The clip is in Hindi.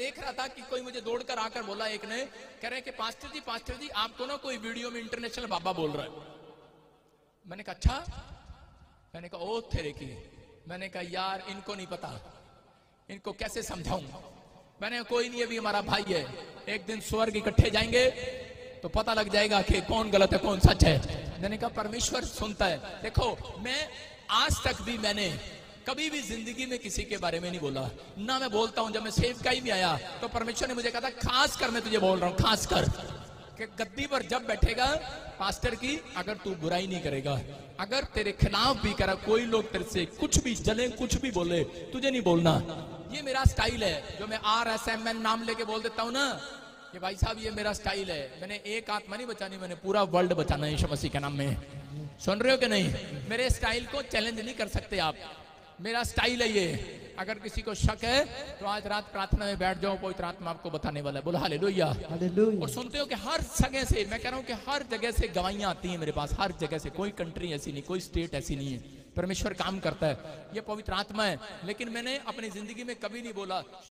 देख रहा था कि कोई मुझे दौड़कर आकर बोला, एक ने कह रहे कि पास्टर जी आपको ना कोई वीडियो में इंटरनेशनल बाबा बोल रहा है। मैंने कहा अच्छा, मैंने कहा ओ तेरे की, मैंने कहा यार इनको नहीं पता, इनको कैसे समझाऊं। मैंने कोई नहीं, अभी हमारा भाई है, एक दिन स्वर्ग इकट्ठे जाएंगे तो पता लग जाएगा कि कौन गलत है कौन सच है। मैंने कहा परमेश्वर सुनता है। देखो मैं आज तक भी मैंने कभी भी जिंदगी में किसी के बारे में नहीं बोला, ना मैं बोलता हूं। जब मैं सेवकाई में आया तो परमेश्वर ने मुझे कहा था खास कर मैं तुझे बोल रहा हूं, खास कर कि गद्दी पर जब बैठेगा पास्टर की, अगर तू बुराई नहीं करेगा, अगर तेरे खिलाफ भी करा कोई लोग, तेरे से कुछ भी जले कुछ भी बोले, तुझे नहीं बोलना। ये मेरा स्टाइल है, जो मैं RSMN नाम लेके बोल देता हूं ना कि भाई साहब ये मेरा स्टाइल है। मैंने एक आत्मा नहीं बचानी, मैंने पूरा वर्ल्ड बचाना है यीशु मसीह के नाम में। सुन रहे हो कि नहीं? मेरे स्टाइल को चैलेंज नहीं कर सकते आप, मेरा स्टाइल है ये। अगर किसी को शक है तो आज रात प्रार्थना में बैठ जाओ, पवित्र आत्मा आपको बताने वाला है। बोलो हालेलुया। और सुनते हो कि हर जगह से, मैं कह रहा हूं कि हर जगह से गवाहियां आती हैं मेरे पास, हर जगह से। कोई कंट्री ऐसी नहीं, कोई स्टेट ऐसी नहीं है। परमेश्वर काम करता है, ये पवित्र आत्मा है। लेकिन मैंने अपनी जिंदगी में कभी नहीं बोला